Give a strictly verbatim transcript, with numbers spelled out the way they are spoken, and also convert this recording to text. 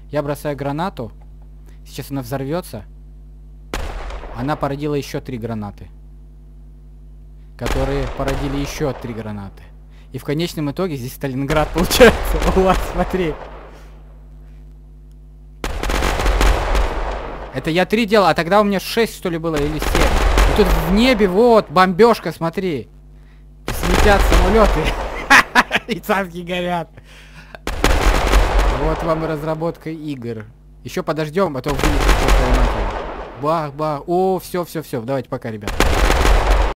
Я бросаю гранату. Сейчас она взорвется. Она породила еще три гранаты. Которые породили еще три гранаты. И в конечном итоге здесь Сталинград получается. Вот, смотри. Это я три делал, а тогда у меня шесть, что ли, было, или семь. И тут в небе, вот, бомбежка, смотри. Светят самолеты. И царки горят. Вот вам и разработка игр. Еще подождем, а то вылетит. Бах, бах. О, все, все, все. Давайте пока, ребят.